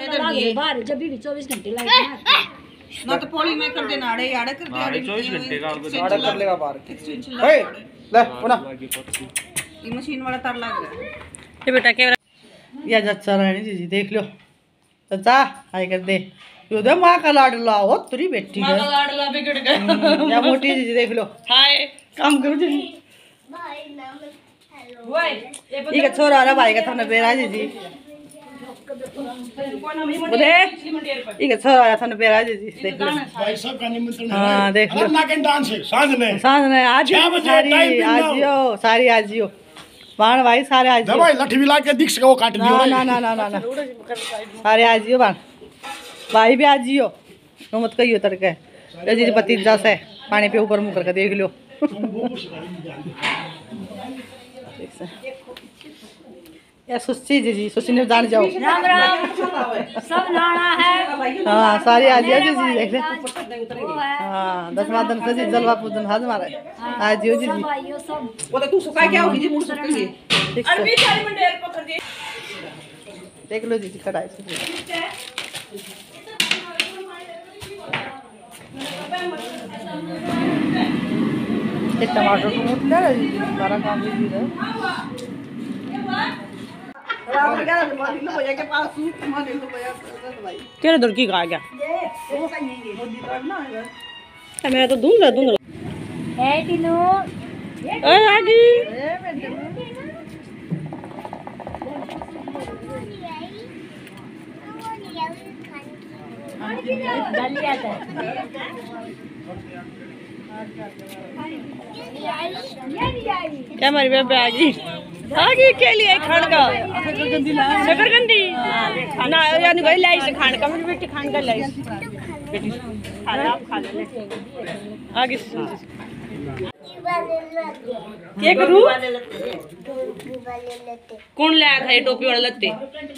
कर दिए बाहर जब भी 24 घंटे लाइट ना तो पोली में कर देना आड़े आड़े कर दे 24 घंटे का आड़े कर लेगा बाहर हे ले पुना ये मशीन वाला तार लग रहा है ये बेटा कैमरा या चाचा रानी जी देख लो चाचा हाय कर दे यो दे मां का लाडला हो तेरी बेटी मां का लाडला बिगड़ गया या मोटी जी देख लो हाय काम करो जी भाई नाम हेलो ये का छोरा रा भाई का थाने बेरा जी बोले ये का छोरा थाने बेरा जी देख लो भाई सब का निमंत्रण है। हां देख लो नागिन डांस है सांझ ने आज 6 बजे सारी टाइम आजियो सारी आजियो बाण भाई सारे आजियो दवाई लठी भी ला के दिख वो काट दियो ना ना ना ना ना सारे आजियो बाण भाई भी आजियो नो मत कहियो तड़के जी पति जैसे पानी पे ऊपर मुंह करके देख लो या सुस्ती जी सुस्ती ने जान जाओ राम राम सब नाना है हाँ सारी आजियो जी देख ले हाँ 10 दिन से जी जलवा पूजन हाथ मारे आजियो जी सब आइयो सब वो तो तू सुखा क्या होगी जी मुंह सुख के अरे 4 मिनट देर पकड़ दे देख लो जी कढ़ाई से ये टमाटर को मूट ले जी सारा काम भी दी तेरे दूर की खा गया मैं तो दूंगा है टिनो ए आगी दलिया था क्या हमारी बेबे आगी के लिए खान का शकरकंदी ना यानी कोई लाई से खान का मेरी बेटी खान का लाई बेटी खा ले आप खा ले आगे क्या करूं कौन लाया था ये टोपी वाले लत्ते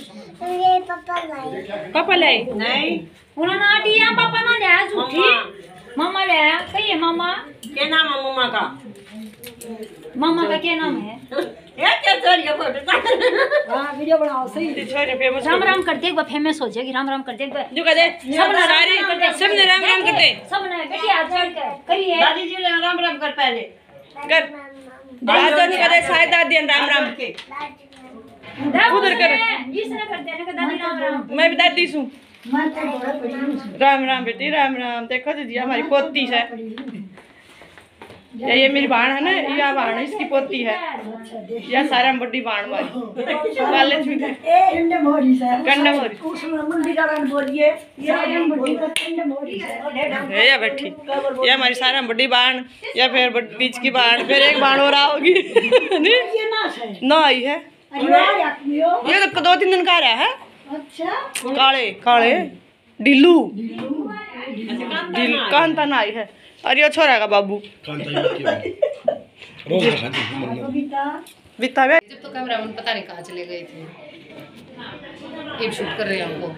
पापा लाए नहीं उन्होंने आटिया पापा ना लाया झूठी मामा लाया कही है मामा क्या नाम है मम्मा का मामा का क्या नाम है ये क्या चल गया फोटो हाँ वीडियो बनाओ सही छोरे फेमस राम राम करते एक बार फेमस हो जाएगी राम राम करते एक बार जो कहते सब ने राम राम करते सब ने बेटी हाथ जोड़ कर करिए दादी जी ने राम राम कर पहले कर दादा ने कहते शायद दादी राम राम के उधर कर जिसने करते हैं दादी राम राम मैं भी दादी हूँ राम राम बेटी राम राम देखो जी हमारी पोती है ये मेरी बाण है ना यह बाण इसकी पोती है यह सारा बड़ी बाण वाली ये बैठी ये हमारी सारा बड़ी बाण या फिर बीच की बाण फिर एक बाण हो रहा होगी ना आई है ये तो 2-3 दिन का रहा है काले काले ढिल्लू कांता ना आई है अरे छोरा का बाबू बीता वे जब तो कैमरा में पता नहीं कहाँ चले गए थे एक शूट कर रहे हैं हमको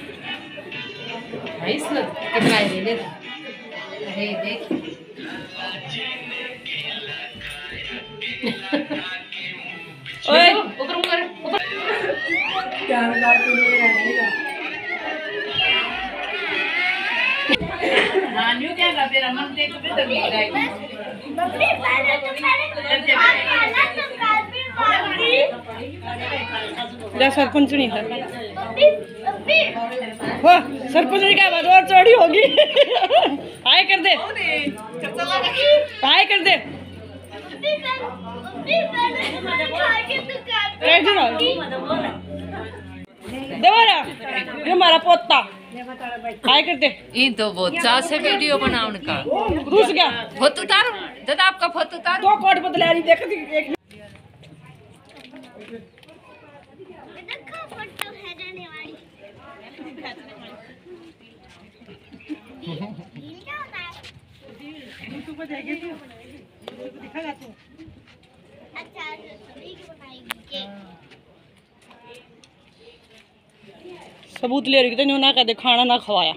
भाई इसमें कितना ही ले अरे देख ओए ऊपर ऊपर ऊपर क्या लगा के ले रहेगा नानियों क्या कर दे रमन देख के तो नहीं जाएगी सरपंच नहीं है सरपंच ने क्या बात और चौड़ी होगी हाय कर दे हाय कर दे दोबारा ये हमारा पोता हाय कर दे इन तो बहुत चाह से वीडियो बना उनका रुस गया फोटो उतारो दादा आपका फोटो उतारो 2 कोट बदला रही देख एक दिखागा तू अच्छा सभी की बनाएगी सबूत ले रही थी ना कहते खाना ना खवाया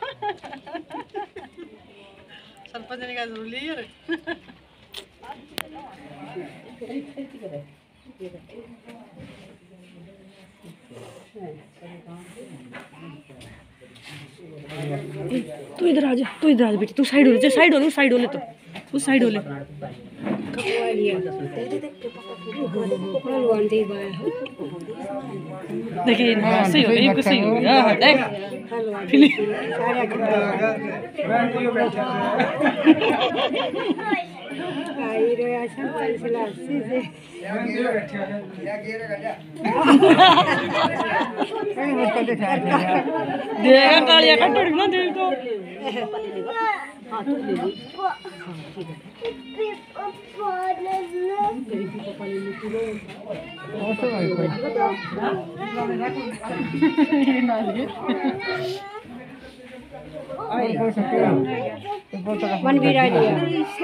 सरपंच ने कहा जरूर ली यार तू इधर आ बेटी, तू साइड हो ले, साइड हो ले, साइड हो ले, तो उस साइड हो ले। देखिए सही हो गया, सही हो गया। हाँ देख देखा कालिया कटोरी ना देख तो मन भी रह गया।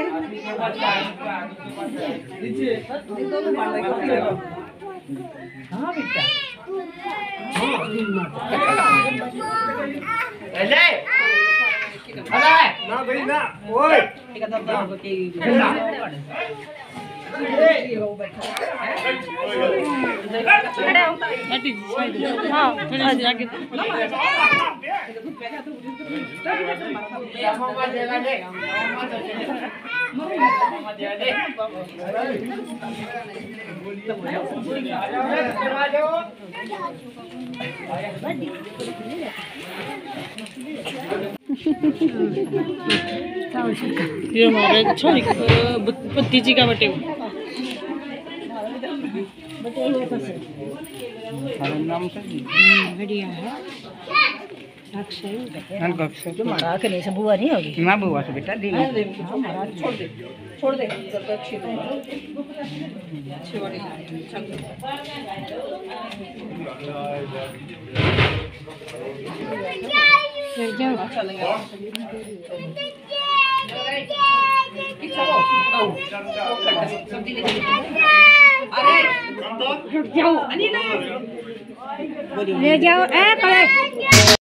ना भाई ना ओए हाँ थोड़ी आगे ये हमारे छोरी भतीजी का बटे बढ़िया है। नहीं से बुआ नहीं होगी ना, बुआ से बेटा दे छोड़ दे अच्छी वाली अच्छा लगा। ले जाओ ए